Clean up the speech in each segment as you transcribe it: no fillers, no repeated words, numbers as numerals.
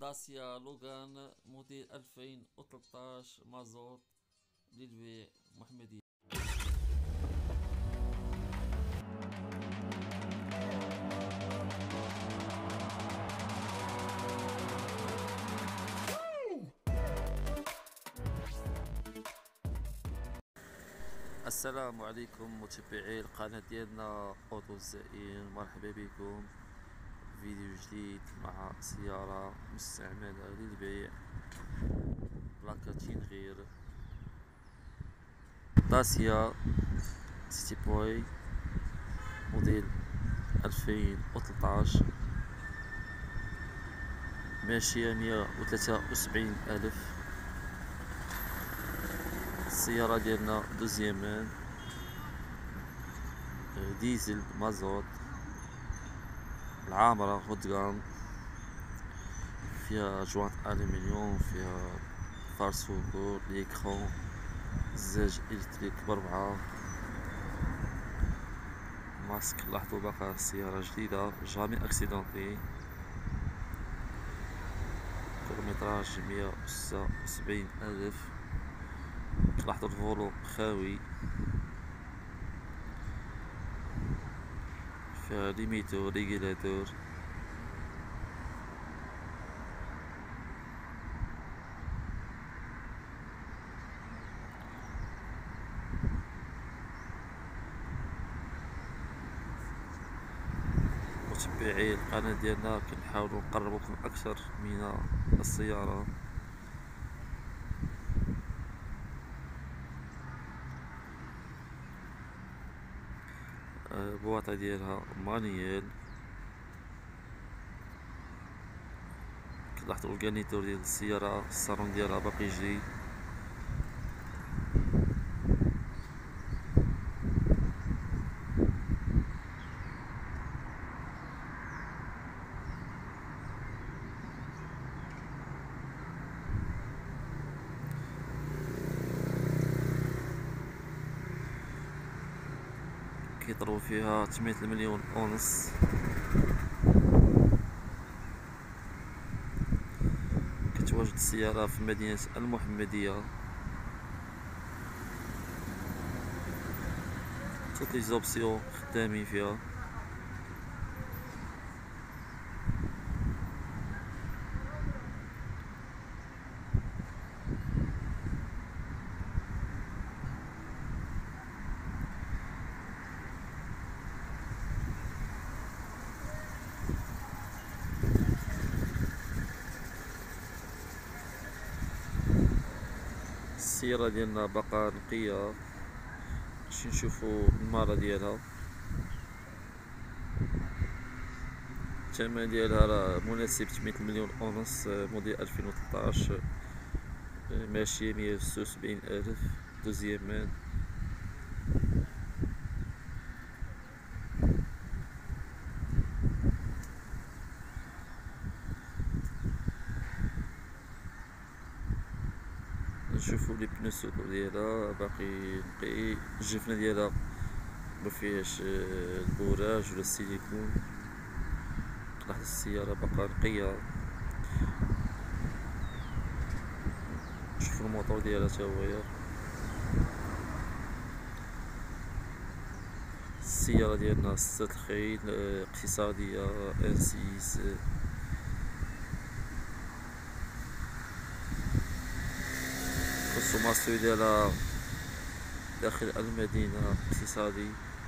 داسيا لوغان موديل 2013 مازوت للبيع محمدية. السلام عليكم متابعي القناة ديالنا اوتو الزائين، مرحبا بكم فيديو جديد مع سيارة مستعملة للبيع بلاكاتين غير داسيا سيتي بوي موديل 2013 ماشية 173 ألف. السيارة ديالنا دوزيامان ديزل مازوت العامرة غودغام، فيها جوانت ألومنيوم، فيها فارس فوكور، ليكرون، زاج إلكتريك ب4، ماسك. لاحظوا باقا السيارة جديدة جامي أكسيدونتي، كيلومتراج 176 ألف. لاحظوا الفولو خاوي، فيها ليميتو ريغيلاتور. متابعي القناة ديالنا كنحاولوا نقربوكم أكثر من السيارة. البواطة ديالها مانييل، كتلاحظوا الكانيتور ديال السيارة، الصالون ديالها باقي جديد. كيطلبوا فيها 8 مليون ونص. كتواجد السيارة في مدينة المحمدية. توت لي زوبسيون خدامين فيها. السيارة ديالنا باقا نقية، باش نشوفو المارة ديالها. الثمن ديالها راه مناسب 8 مليون ونص، موديل 2013، ماشية 176 ألف، دوزيامان. نشوفو لي بنو سوكو ديالها باقي نقي، الجفنة ديالها مفيهاش البوراج ولا السيليكون. لاحظ السيارة باقا نقية. شوفو الموتور ديالها تا هويا. السيارة ديالنا 6 الخيل، اقتصادية، انسيس. الكونسوماسيون ديالها داخل المدينة اقتصادي.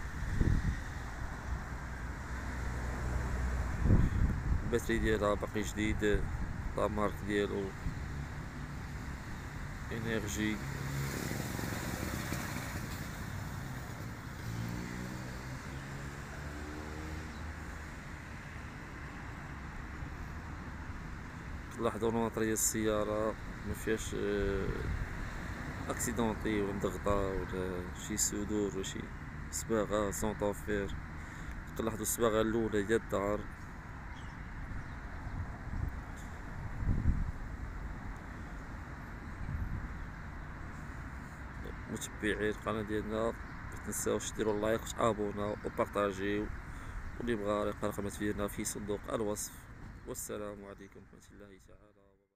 الباتري ديالها باقي جديد، لا مارك ديالو انرجي. لاحظوا المونطري ديال السيارة مفيهاش اكسيدونتي ولا مضغطة ولا شي سودور ولا شي صباغة سونطوفير. كنلاحظوا الصباغة الأولى ديال الدار. متبعي القناة ديالنا متنساوش ديروا لايك وتابونا وبارطاجيو، واللي بغا يلقى رقم تليفوننا في صندوق الوصف. والسلام عليكم ورحمة الله تعالى وبركاته.